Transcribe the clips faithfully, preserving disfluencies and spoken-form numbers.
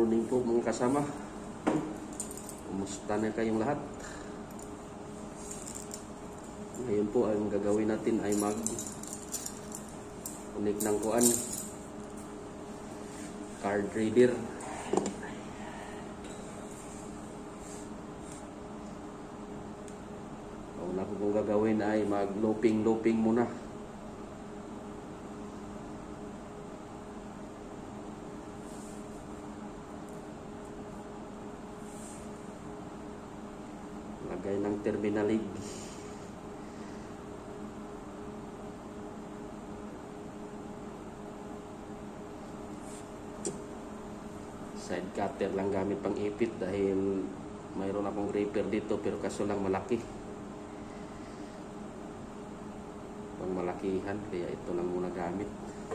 morning po mga kasama. Kumusta na kayong lahat? Ngayon po ang gagawin natin ay mag connect ng kuan card reader. Ang una kong gagawin ay mag looping looping muna. Lagay ng terminalig. Side cutter lang gamit pang ipit dahil mayroon akong gripper dito pero kaso lang malaki. Pang malakihan kaya ito lang muna gamit.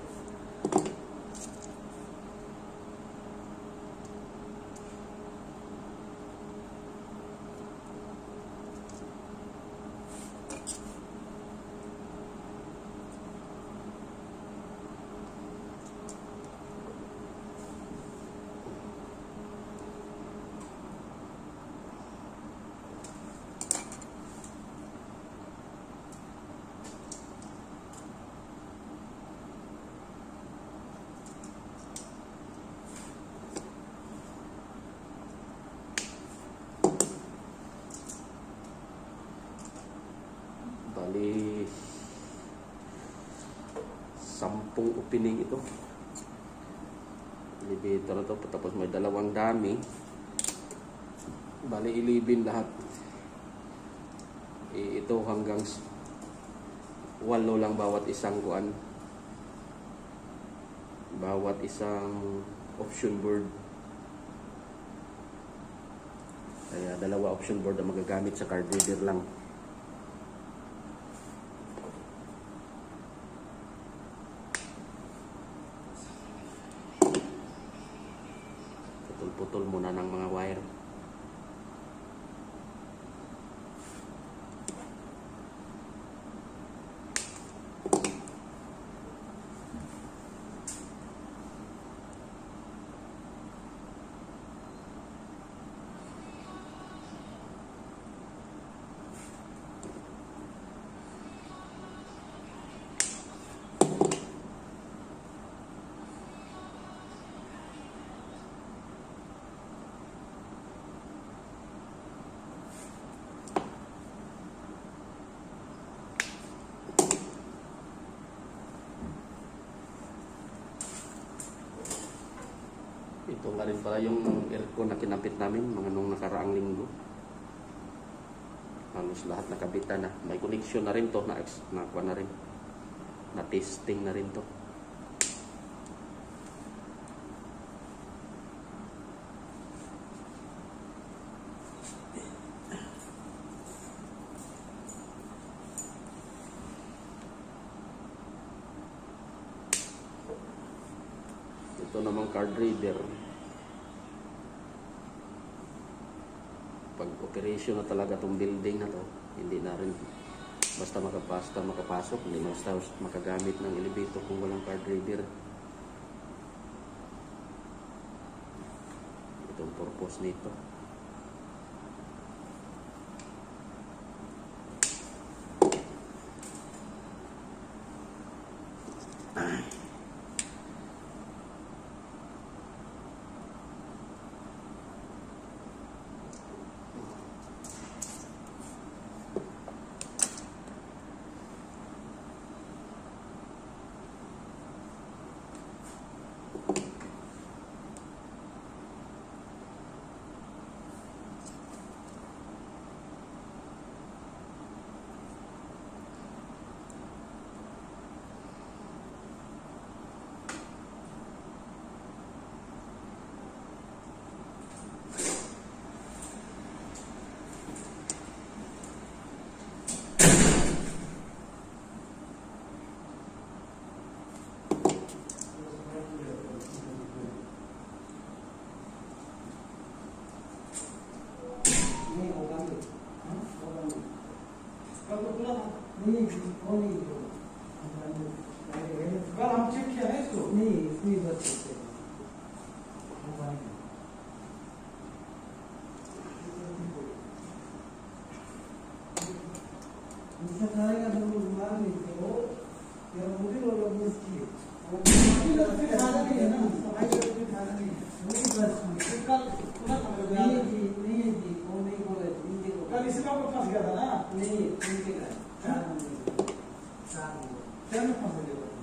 Bali sampung opening ito. Elevator na to, tapos may dalawang dami. Bali ilibin lahat. E, ito hanggang walo lang bawat isang kuan. Bawat isang option board. Kaya dalawa option board ang magagamit sa card reader lang. Putol muna ng mga wire. Ito nga rin pala yung aircon na kinapit namin mga nung nakaraang linggo. Halos lahat nakabitan na. May connection na rin to na nakuha na rin. Na testing na rin to. Ito namang card reader. Pag operation na talaga itong building na to, hindi na rin basta makapasta makapasok, hindi na basta makagamit ng elevator kung walang card reader. Itong purpose nito. नहीं वो नहीं कल हम चेक किया है इसको नहीं इसमें बस mas ganda na. नहीं नहीं के घर चार मंजिल चार मंजिल Kaya mas mas ganda na.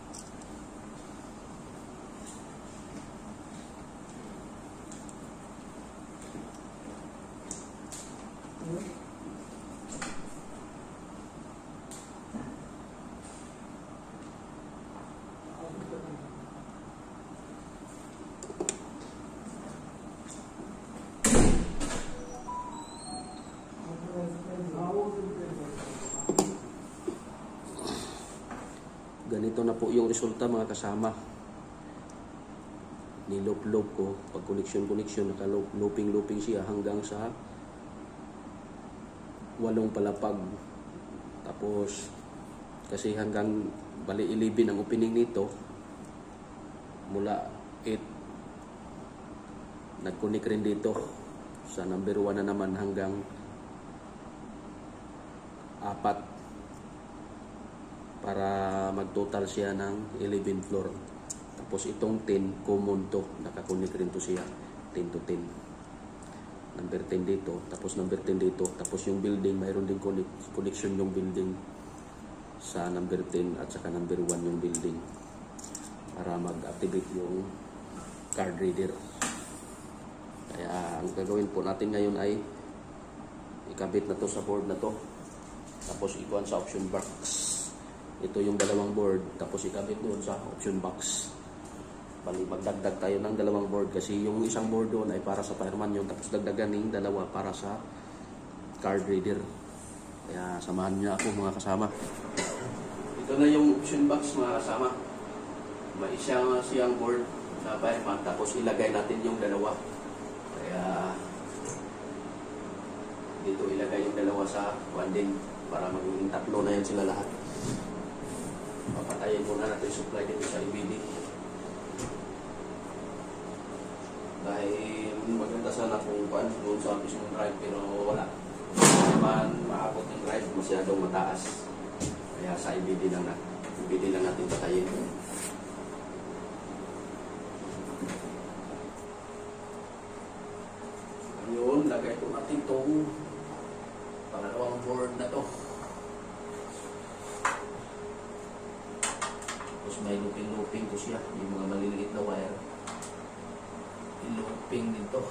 Ganito na po yung resulta mga kasama. Nilop-lop ko. Pag connection-connection, naka-looping-looping siya hanggang sa walong palapag. Tapos, kasi hanggang bali eleven ang opening nito, mula eight, nag-connect rin dito sa number one na naman hanggang apat para mag-total siya ng eleven floor. Tapos itong ten, common to. Nakakunik rin to siya. ten to ten. Number ten dito. Tapos number ten dito. Tapos yung building, mayroon din connection yung building sa number ten at saka number one yung building para mag-activate yung card reader. Kaya ang gagawin po natin ngayon ay ikabit na to sa board na to. Tapos ikuhan sa option box. Ito yung dalawang board, tapos ikabit doon sa option box. Bali, magdagdag tayo ng dalawang board kasi yung isang board doon ay para sa fireman yun, tapos dagdagan ng dalawa para sa card reader. Kaya samahan niyo ako mga kasama. Ito na yung option box mga kasama. May isang siyang board na fireman, tapos ilagay natin yung dalawa. Kaya dito ilagay yung dalawa sa wanding para magiging tatlo na yan sila lahat. Papatayin muna natin yung supply dito sa I B D. Dahil maganda sana kung kuan doon sa mismong drive pero wala. Naman maabot yung drive masyadong mataas. Kaya sa I B D lang na. I B D lang natin patayin. Ngayon, lagay po natin itong pangalawang board na to. May looping-looping ko siya, yung mga maliliit na wire. I-looping nito.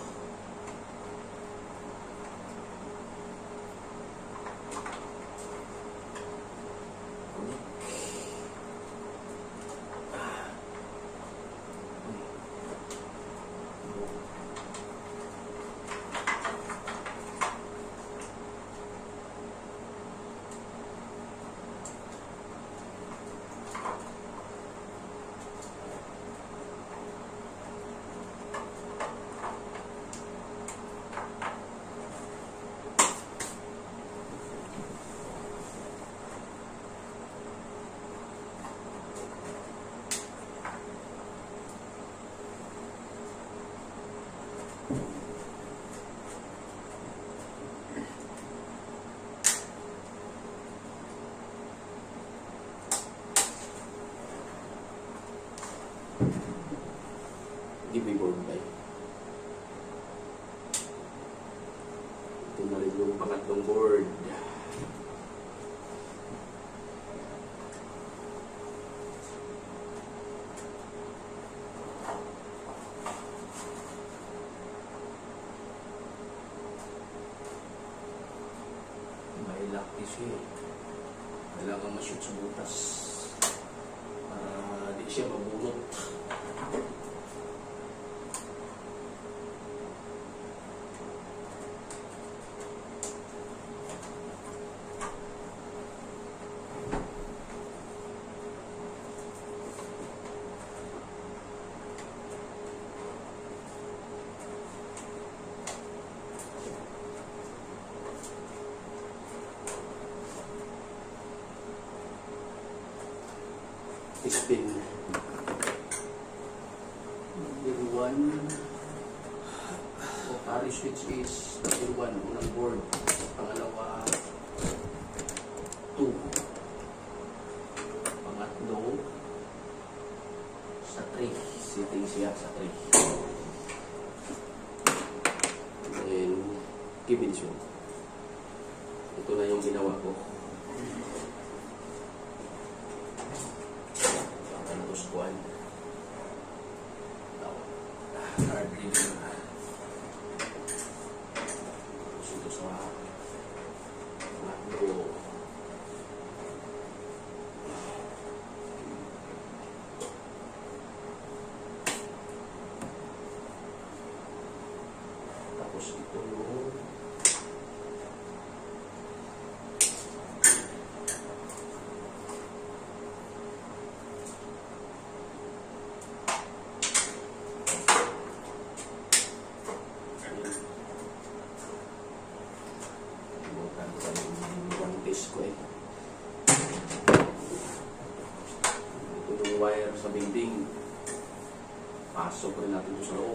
Give me board by. Ito na rin yung pangatlong board. May lock is here. Kailangan ma-shoot sa butas para di siya mabunot. Spin. Number one. So, carry switch is number one, unang board. Pangalawa, two. Pangatlo, sa three. Sitting siya sa three. And then, give it show. ito na yung ginawa ko. Baka na ito squad. Hard reader. Tapos ito sa MacBook. Tapos ito yung ko eh. Ito yung wire sa building. Pasok rin natin ito sa loob.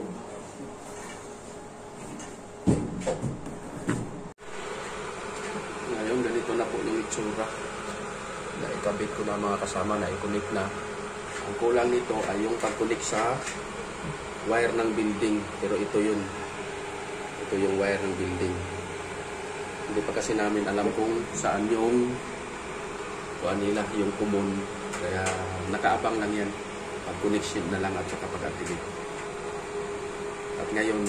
Ngayon, ganito na po yung itsura. Naikabit ko na mga kasama, na-connect na. Ang kulang nito ay yung pag-connect sa wire ng building. Pero ito yun. Ito yung wire ng building. Hindi pa kasi namin alam kung saan yung kuan nila, yung common. Kaya nakaabang lang yan. Pag-connection na lang at saka pag-activate. At ngayon,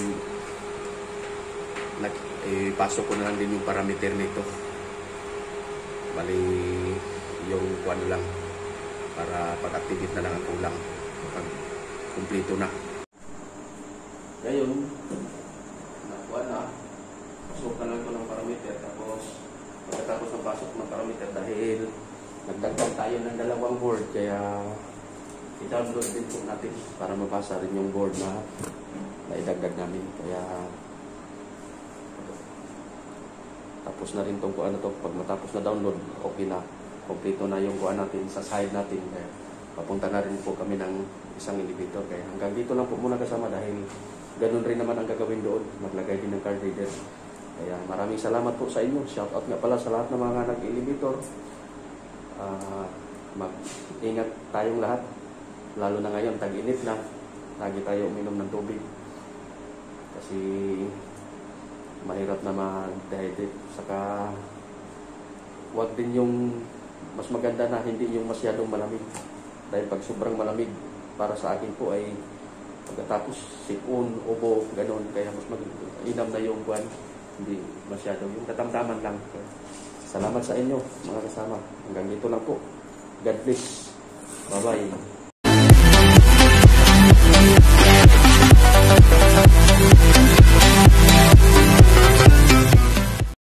ipasok ko na lang din yung parameter nito. Bali, yung kuan lang. Para pag-activate na lang ang kulang. Pag kumplito na. Ngayon, nakuha na. Pasok na lang ito ng parameter, tapos pagkatapos ng pasok ng parameter dahil nagdagdag tayo ng dalawang board, kaya i-download din po natin para mabasa rin yung board na naidagdag namin. Kaya tapos na rin itong kuha na ito. Pag matapos na download, okay na, kompleto na yung kuha natin sa side natin. Kaya papunta na rin po kami ng isang elevator. Kaya hanggang dito lang po muna kasama dahil ganun rin naman ang gagawin doon, maglagay din ng card reader. Kaya maraming salamat po sa inyo. Shout out nga pala sa lahat ng mga nag-elevator. Uh, mag-ingat tayong lahat. Lalo na ngayon, tag-init na. Lagi tayo uminom ng tubig. Kasi mahirap na ma-dehydrate. Saka wag din yung mas maganda na hindi yung masyadong malamig. Dahil pag sobrang malamig, para sa akin po ay pagkatapos sipon, ubo, ganun. Kaya mas mag-inam na yung buwan. Hindi masyado. Yung katamtaman lang. Salamat sa inyo, mga kasama. Hanggang dito lang po. God bless. Bye-bye.